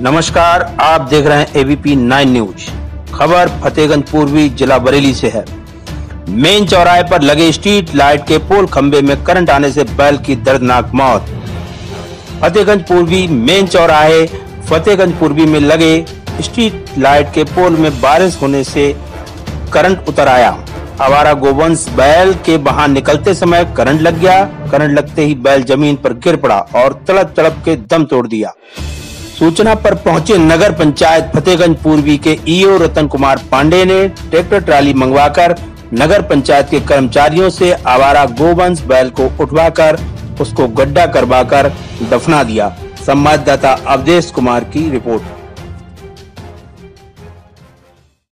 नमस्कार, आप देख रहे हैं एबीपी 9 न्यूज। खबर फतेहगंज पूर्वी जिला बरेली से है। मेन चौराहे पर लगे स्ट्रीट लाइट के पोल खंबे में करंट आने से बैल की दर्दनाक मौत। फतेहगंज पूर्वी मेन चौराहे फतेहगंज पूर्वी में लगे स्ट्रीट लाइट के पोल में बारिश होने से करंट उतर आया। आवारा गोवंश बैल के बाहर निकलते समय करंट लग गया। करंट लगते ही बैल जमीन पर गिर पड़ा और तड़प तड़प के दम तोड़ दिया। सूचना पर पहुंचे नगर पंचायत फतेहगंज पूर्वी के ईओ रतन कुमार पांडे ने ट्रैक्टर ट्राली मंगवाकर नगर पंचायत के कर्मचारियों से आवारा गोवंश बैल को उठवाकर उसको गड्ढा करवाकर दफना दिया। संवाददाता अवधेश कुमार की रिपोर्ट।